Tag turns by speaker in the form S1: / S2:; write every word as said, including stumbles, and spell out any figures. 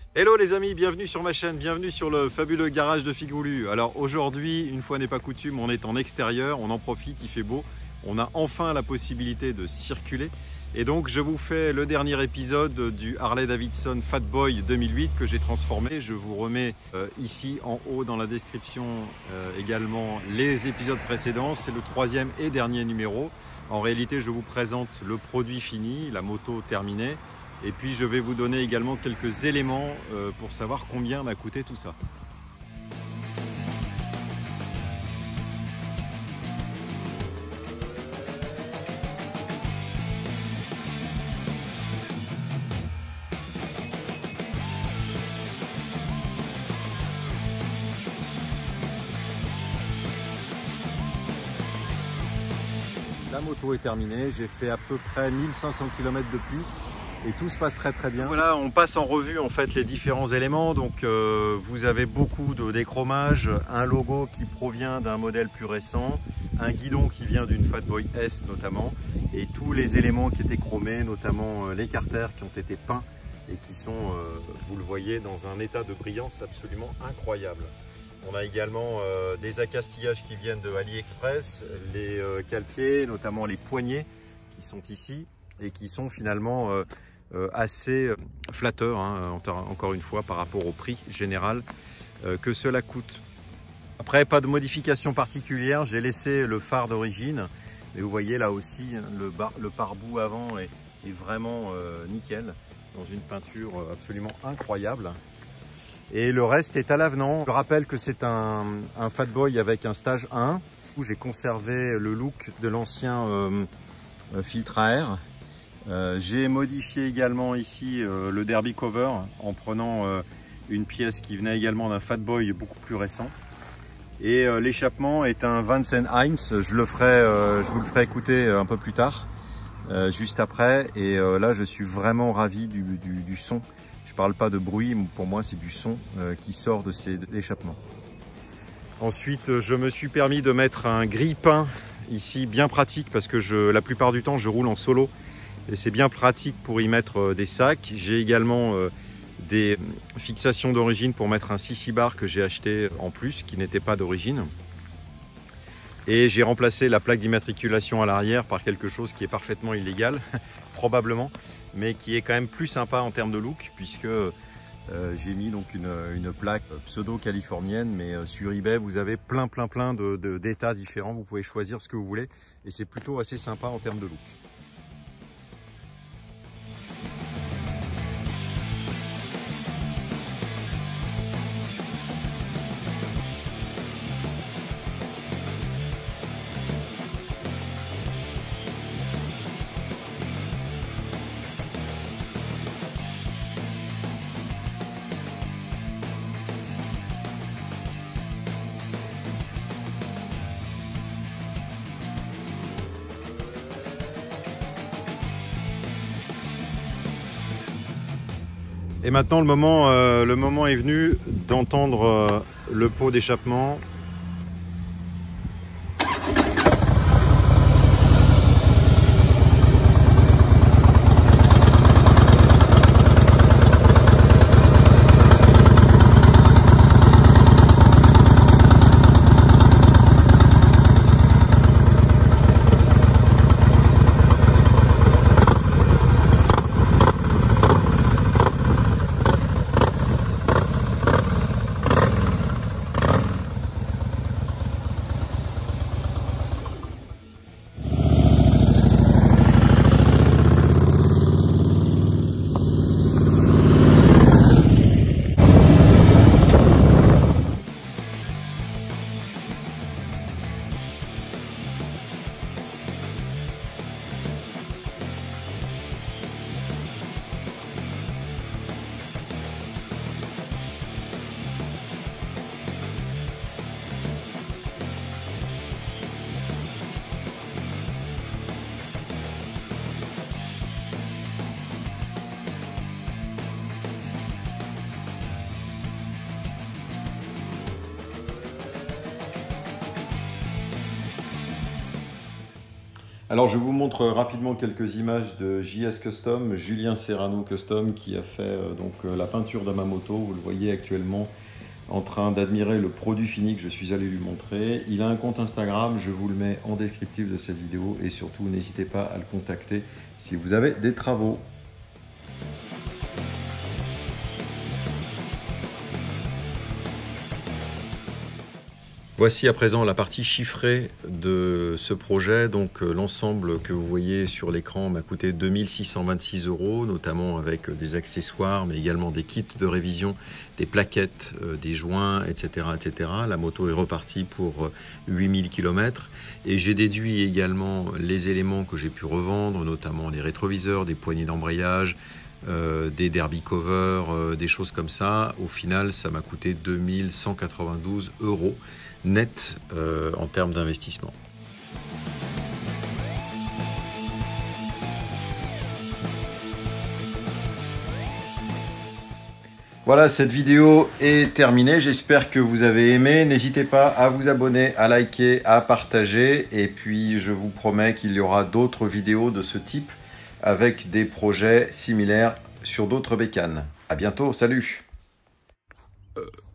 S1: Hello les amis, bienvenue sur ma chaîne, bienvenue sur le fabuleux garage de Figoulu. Alors aujourd'hui, une fois n'est pas coutume, on est en extérieur, on en profite, il fait beau. On a enfin la possibilité de circuler. Et donc je vous fais le dernier épisode du Harley Davidson Fat Boy deux mille huit que j'ai transformé. Je vous remets euh, ici en haut dans la description euh, également les épisodes précédents. C'est le troisième et dernier numéro. En réalité, je vous présente le produit fini, la moto terminée. Et puis je vais vous donner également quelques éléments euh, pour savoir combien m'a coûté tout ça. La moto est terminée, j'ai fait à peu près mille cinq cents kilomètres depuis. Et tout se passe très très bien. Voilà, on passe en revue en fait les différents éléments. Donc euh, vous avez beaucoup de déchromage, un logo qui provient d'un modèle plus récent, un guidon qui vient d'une Fat Boy S notamment, et tous les éléments qui étaient chromés, notamment euh, les carters qui ont été peints et qui sont, euh, vous le voyez, dans un état de brillance absolument incroyable. On a également euh, des accastillages qui viennent de AliExpress, les euh, cale-pieds, notamment les poignées qui sont ici et qui sont finalement euh, Euh, assez euh, flatteur, hein, encore une fois, par rapport au prix général euh, que cela coûte. Après, pas de modification particulière, j'ai laissé le phare d'origine, mais vous voyez là aussi le, bar, le pare-boue avant est, est vraiment euh, nickel, dans une peinture absolument incroyable. Et le reste est à l'avenant. Je rappelle que c'est un, un Fat Boy avec un stage un, où j'ai conservé le look de l'ancien euh, filtre à air. Euh, j'ai modifié également ici euh, le derby cover en prenant euh, une pièce qui venait également d'un Fat Boy beaucoup plus récent. Et euh, l'échappement est un Vance and Hines, je, le ferai, euh, je vous le ferai écouter un peu plus tard, euh, juste après. Et euh, là je suis vraiment ravi du, du, du son. Je parle pas de bruit, pour moi c'est du son euh, qui sort de ces échappements. Ensuite je me suis permis de mettre un grille-pain ici, bien pratique parce que je, la plupart du temps je roule en solo. Et c'est bien pratique pour y mettre des sacs. J'ai également euh, des fixations d'origine pour mettre un C C bar que j'ai acheté en plus, qui n'était pas d'origine. Et j'ai remplacé la plaque d'immatriculation à l'arrière par quelque chose qui est parfaitement illégal, probablement, mais qui est quand même plus sympa en termes de look, puisque euh, j'ai mis donc une, une plaque pseudo-californienne, mais euh, sur eBay, vous avez plein plein plein de, de, d'états différents. Vous pouvez choisir ce que vous voulez, et c'est plutôt assez sympa en termes de look. Et maintenant le moment, euh, le moment est venu d'entendre euh, le pot d'échappement. Alors je vous montre rapidement quelques images de J S Custom, Julien Serrano Custom, qui a fait euh, donc, euh, la peinture de ma moto. Vous le voyez actuellement en train d'admirer le produit fini que je suis allé lui montrer. Il a un compte Instagram, je vous le mets en descriptif de cette vidéo et surtout n'hésitez pas à le contacter si vous avez des travaux. Voici à présent la partie chiffrée de ce projet. Donc euh, l'ensemble que vous voyez sur l'écran m'a coûté deux mille six cent vingt-six euros, notamment avec des accessoires, mais également des kits de révision, des plaquettes, euh, des joints, et cetera, et cetera. La moto est repartie pour euh, huit mille kilomètres et j'ai déduit également les éléments que j'ai pu revendre, notamment des rétroviseurs, des poignées d'embrayage, Euh, des derby covers, euh, des choses comme ça. Au final, ça m'a coûté deux mille cent quatre-vingt-douze euros net euh, en termes d'investissement. Voilà, cette vidéo est terminée. J'espère que vous avez aimé. N'hésitez pas à vous abonner, à liker, à partager. Et puis, je vous promets qu'il y aura d'autres vidéos de ce type avec des projets similaires sur d'autres bécanes. À bientôt, salut! euh.